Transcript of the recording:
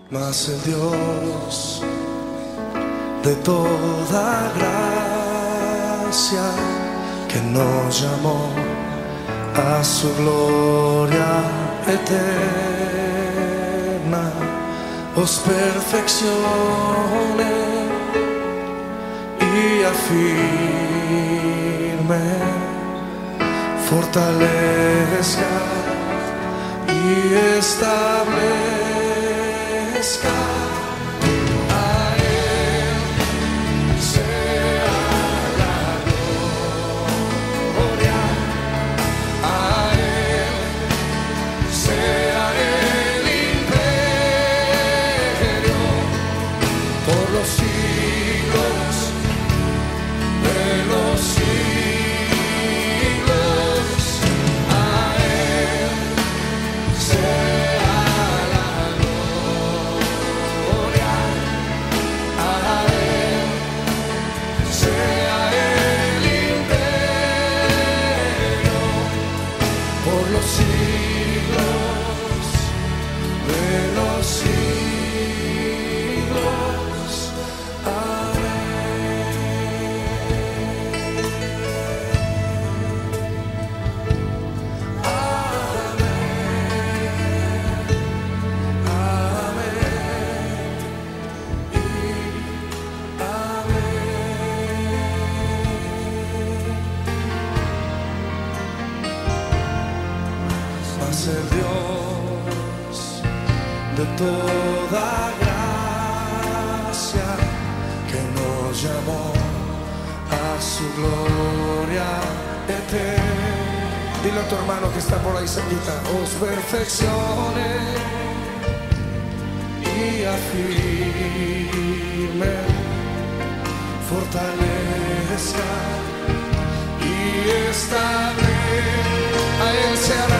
Mas el Dios de toda gracia, que nos llamó a su gloria eterna, os perfeccione y afirme, fortalezca y establezca. El Dios de toda gracia, que nos llamó a su gloria eterna. Dile a tu hermano que está por ahí cerquita: os perfeccione y afirme, fortalezca y establezca. A Él se hará